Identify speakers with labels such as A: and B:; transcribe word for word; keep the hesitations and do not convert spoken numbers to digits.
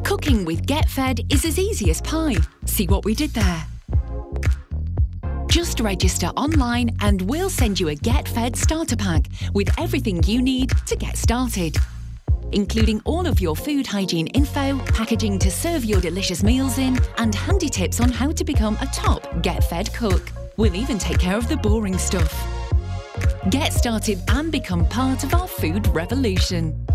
A: Cooking with GetFed is as easy as pie. See what we did there? Just register online and we'll send you a GetFed starter pack with everything you need to get started, including all of your food hygiene info, packaging to serve your delicious meals in, and handy tips on how to become a top GetFed cook. We'll even take care of the boring stuff. Get started and become part of our food revolution.